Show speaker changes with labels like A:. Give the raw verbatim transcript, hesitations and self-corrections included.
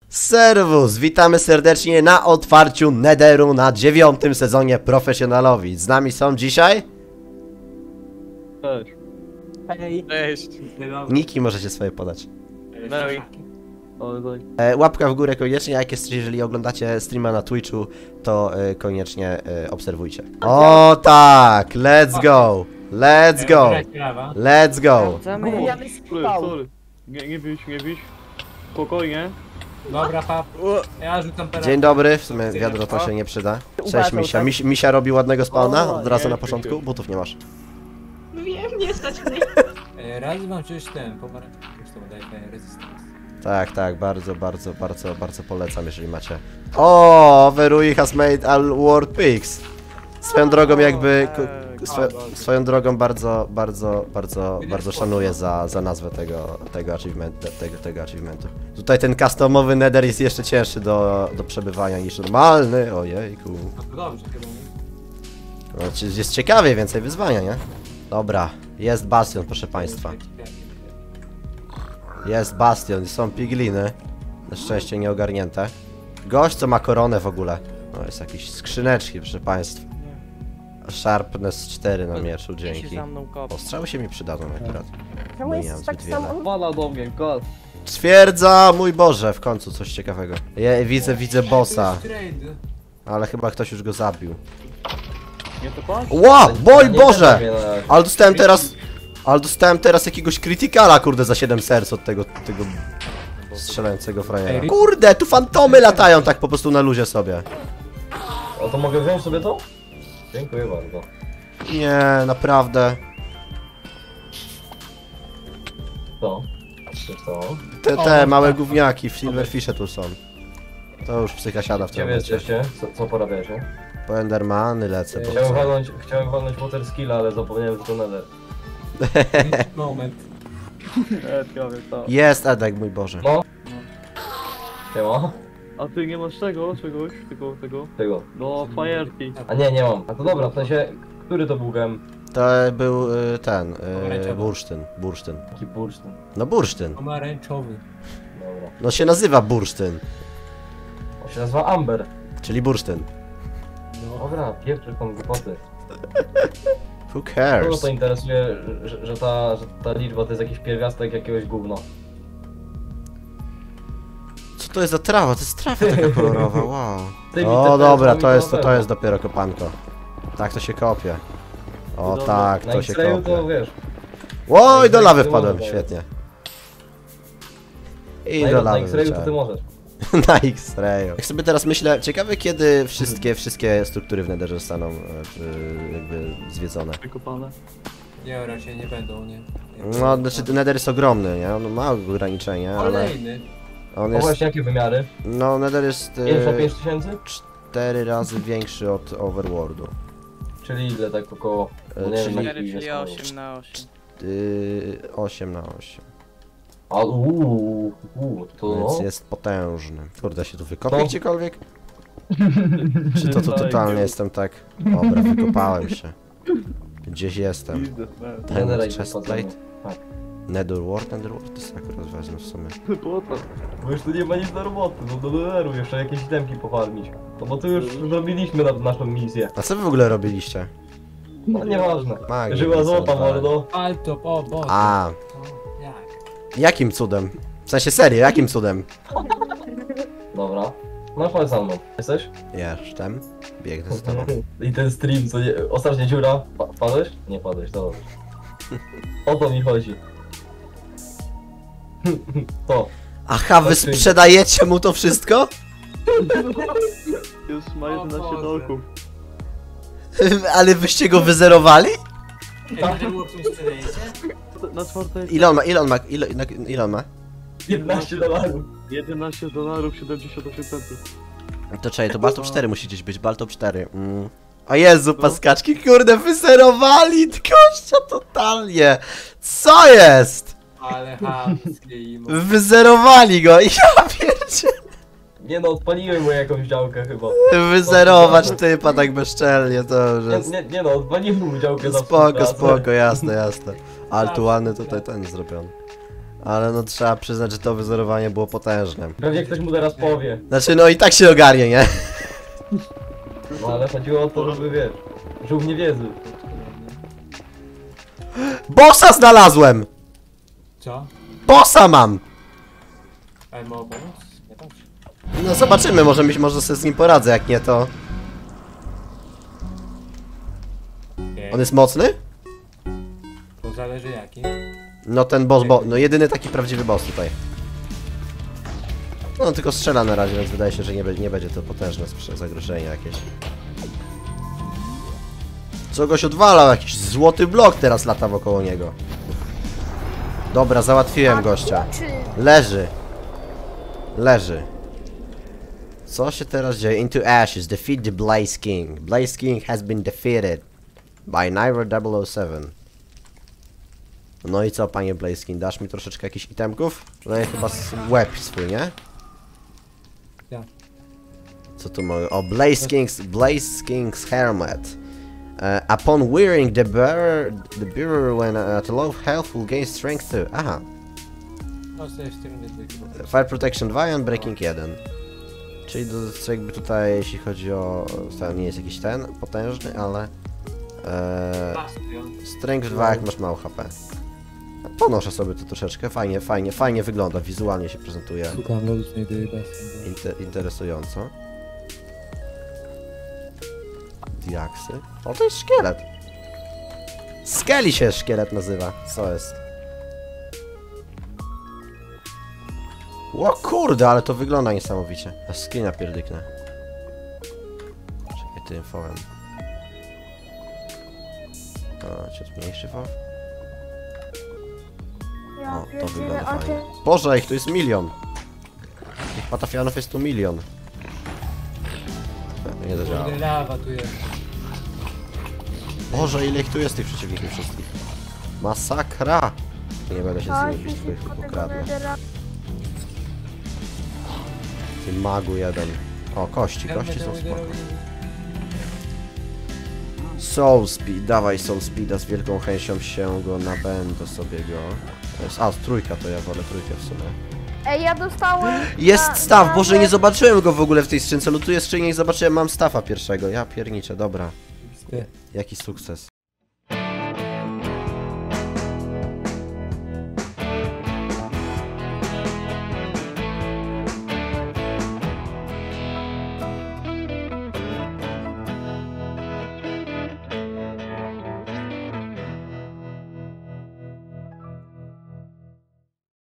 A: Serwus, witamy serdecznie na otwarciu Netheru na dziewiątym sezonie Profesjonalowi. Z nami są dzisiaj...
B: Cześć.
C: Hej.
B: Cześć.
A: Niki możecie swoje podać.
B: No i... O, tak.
A: E, łapka w górę koniecznie, jak jest, jeżeli oglądacie streama na Twitchu, to e, koniecznie e, obserwujcie. O tak, let's go, let's go, let's go.
C: Gówniany
B: Sorry,
C: spał.
B: sorry. Nie, nie bić, nie bić. Spokojnie.
D: Dobra, pap. Ja rzucam teraz.
A: Dzień dobry, w sumie wiadro to się nie przyda. Cześć Misia, Miś, Misia robi ładnego spawna od razu na początku, butów nie masz.
E: Wiem, nie stać mnie.
D: E, Raz wam coś ten, pomarańcz. Już to daje resistance.
A: Tak, tak, bardzo, bardzo, bardzo, bardzo polecam, jeżeli macie. O, Verui has made all world pigs. Swoją drogą jakby, ku- swo, swoją drogą bardzo, bardzo, bardzo, bardzo szanuję za, za nazwę tego, tego achievementu, tego, tego achievementu. Tutaj ten customowy nether jest jeszcze cięższy do, do przebywania niż normalny, ojejku.
D: No to dobrze, chyba nie.
A: No, czy- jest ciekawie, więcej wyzwania, nie? Dobra, jest bastion, proszę państwa. Jest bastion, są pigliny. Na szczęście nieogarnięte. Gość, co ma koronę w ogóle. No, jest jakieś skrzyneczki, proszę państwa. Sharpness cztery na mieczu, dzięki. O, strzały się mi przydadzą akurat.
C: Czemu
A: No nie mam
C: jest
A: zbyt
C: tak
A: wiele.
C: samo?
B: Wala do mnie, gol.
A: Stwierdza, mój Boże, w końcu coś ciekawego. Ja widzę, widzę bossa,
D: Trade.
A: ale chyba ktoś już go zabił.
B: Nie to patrz?
A: Ła, boj Boże! Ale dostałem teraz... Ale dostałem teraz jakiegoś krytykala, kurde, za siedem serc od tego, tego strzelającego frajera. Kurde, tu fantomy latają tak po prostu na luzie sobie.
F: O, to mogę wziąć sobie to? Dziękuję bardzo.
A: Nie, naprawdę.
F: To. Wiesz co?
A: Te, te małe gówniaki w Silverfishe tu są. To już psycha siada w
F: Gdzie
A: tym
F: wy
A: momencie.
F: jesteście? Co, co porabiacie?
A: Po Endermany lecę, bo
F: Chciałem
A: co?
F: walnąć, chciałem walnąć water skilla, ale zapomniałem, że to nether.
D: Moment.
B: Nie, ciekawe, to.
A: Jest Edek, mój Boże.
F: No. Siema.
B: A ty nie masz tego, czegoś? Tego, tego?
F: Tego.
B: No, fajerki.
F: A nie, nie mam. A to dobra, w sensie, który to był gem?
A: To był y, ten, y,
D: Pomarańczowy.
A: bursztyn, bursztyn.
F: Taki bursztyn.
A: No bursztyn.
D: Pomarańczowy.
F: Dobra.
A: No się nazywa bursztyn,
F: On się nazywa Amber.
A: czyli bursztyn.
D: No.
F: Dobra, pierwszy tam głupoty.
A: Who
F: Kogo
A: cares?
F: to interesuje, że, że, ta, że ta liczba to jest jakiś pierwiastek jakiegoś gówna?
A: Co to jest za trawa? To jest trawa taka kolorowa, wow.
F: Tymi
A: O
F: te
A: dobra,
F: pensami
A: to jest, to,
F: na
A: to
F: pewno.
A: jest dopiero kopanko. Tak to się kopie. O
B: Dobra,
A: tak,
F: Na
A: to się
F: X-rayu to
A: kopie.
F: wiesz.
A: Oj, do lawy
F: to
A: wpadłem,
F: może
A: świetnie. I
F: Na,
A: do
F: na
A: lawy
F: X-rayu to ty
A: wleciałem.
F: możesz.
A: Na X-rayu. Jak sobie teraz myślę, ciekawe kiedy wszystkie, wszystkie struktury w Netherze zostaną e, przy- jakby zwiedzone.
B: Wykopane.
D: Nie, raczej nie będą, nie. nie
A: No, znaczy Nether jest ogromny, nie? On ma ograniczenia, ale
D: Kolejny.
A: on
F: No
A: jest...
F: właśnie, jakie wymiary?
A: No, Nether jest
F: pięć na
A: e,
F: pięć tysięcy?
A: cztery razy większy od Overworldu.
F: Czyli ile tak około?
A: E,
F: No nie
A: czyli-
F: wiem,
G: cztery,
F: jaki
G: czyli
F: jest
G: osiem na osiem.
A: Yy, osiem na osiem.
F: A uuu, uuu, to
A: Więc
F: no.
A: jest potężny. Kurde, się tu wykopię
F: To-
A: gdziekolwiek? Czy to, to
B: Daj,
A: totalnie
B: go.
A: jestem tak... Dobra, wykopałem się. Gdzieś jestem.
B: Pizdę,
F: Netherite
A: Diamond chestplate?
F: wpadamy. Tak.
A: Netherworld? Netherworld to jest akurat wezmę w sumie.
B: po to.
F: Bo już tu nie ma nic do roboty, no do doleru jeszcze jakieś itemki pofarmić. No bo tu już zrobiliśmy na, naszą misję.
A: A co wy w ogóle robiliście?
F: No nieważne.
A: Magię,
F: Żyła
A: co
F: złota,
A: odwalę.
F: mordo.
D: Alto, o, bo.
A: A,
D: To jak?
A: jakim cudem? W sensie serio, jakim cudem?
F: Dobra. No chodź za mną. Jesteś?
A: Jestem. Biegnę z tobą.
F: I ten stream, co nie... Ostatnia dziura. Pa padłeś? Nie padłeś, dobrze. O to mi chodzi. To.
A: Aha, wy sprzedajecie mu to wszystko?
B: Już ma
D: O
B: jedenaście
D: Boże.
B: dolków.
A: Ale wyście go wyzerowali?
D: Ej, to było w tym sprzedajecie?
B: Na czwartej
A: Ile on ma? Ile on ma? Ile, ile on ma?
F: jedenaście dolarów.
B: jedenaście dolarów, siedemdziesiąt osiem centów.
A: To czekaj, to Baltop cztery musi gdzieś być, Baltop cztery. Mm. O Jezu, paskaczki, kurde, wyzerowali gościa totalnie. Co jest?
D: Ale chamskie im.
A: Wyzerowali go, ja pierdzie.
F: Nie no, odpaliłem mu jakąś działkę chyba.
A: Wyzerować typa tak bezczelnie, to już
F: Nie,
A: jest...
F: nie, nie no, odpaliłem mu działkę za
A: Spoko,
F: współpracę.
A: spoko, jasne, jasne. Ale tu ładny tutaj ten zrobiony. Ale no trzeba przyznać, że to wyzerowanie było potężne.
F: Pewnie ktoś mu teraz powie.
A: Znaczy no i tak się ogarnie, nie?
F: No ale chodziło o to, żeby wiesz, żółw wiedzy.
A: Bossa znalazłem!
D: Co?
A: Bossa mam!
D: Ale mogę pomóc? Nie patrz.
A: No zobaczymy, może, mi, może sobie z nim poradzę, jak nie to...
D: Nie,
A: On jest mocny?
D: to zależy jaki.
A: No ten boss, bo, no jedyny taki prawdziwy boss tutaj. No on tylko strzela na razie, więc wydaje się, że nie, be, nie będzie to potężne sprze- zagrożenie jakieś. Co goś odwalał? Jakiś złoty blok teraz lata wokoło niego. Dobra, załatwiłem gościa. Leży. Leży. Co się teraz dzieje? Into Ashes. Defeat the Blaze King. Blaze King has been defeated by Nairo double oh seven. No i co, panie Blaze King? Dasz mi troszeczkę jakichś itemków? No i chyba s- łeb swój, nie?
D: Ja.
A: Co tu mogę? O, Blaze King's, Blaze King's Helmet. Uh, upon wearing the bearer, the bearer when uh, at low health will gain strength too. Aha.
D: No sobie w tym nie
A: Fire Protection dwa i Unbreaking jeden. Czyli do, co jakby tutaj, jeśli chodzi o... To nie jest jakiś ten potężny, ale... E, Strength dwa jak masz mało H P. Ponoszę sobie to troszeczkę, fajnie, fajnie, fajnie wygląda, wizualnie się prezentuje.
D: Szukam logicznej do
A: Inter interesująco. Diaksy. O, to jest szkielet. Skelly się szkielet nazywa. Co jest? O kurde, ale to wygląda niesamowicie. A skina pierdyknę. Czekaj, tym fowem. A, ciut mniejszy fow. O, to wygląda fajnie. Boże, ich tu jest milion. Tych patafianów jest tu milion. Nie zadziałało.
D: Kurde, lawa tu jest.
A: Boże, ile ich tu jest tych przeciwników wszystkich. Masakra! Nie będę się z nimi bić, tylko ich ukradnę. Ty magu jeden. O, kości, kości są spoko. Soul Speed, dawaj Soul Speeda, z wielką chęcią się go nabędę sobie go. To jest, a, trójka, to ja wolę trójkę w sumie.
C: Ej, ja dostałem...
A: Jest
C: na-
A: staw,
C: na-
A: Boże, nie zobaczyłem go w ogóle w tej skrzynce. Lutuję skrzynię i zobaczyłem, mam stafa pierwszego. Ja pierniczę, dobra. Jaki sukces.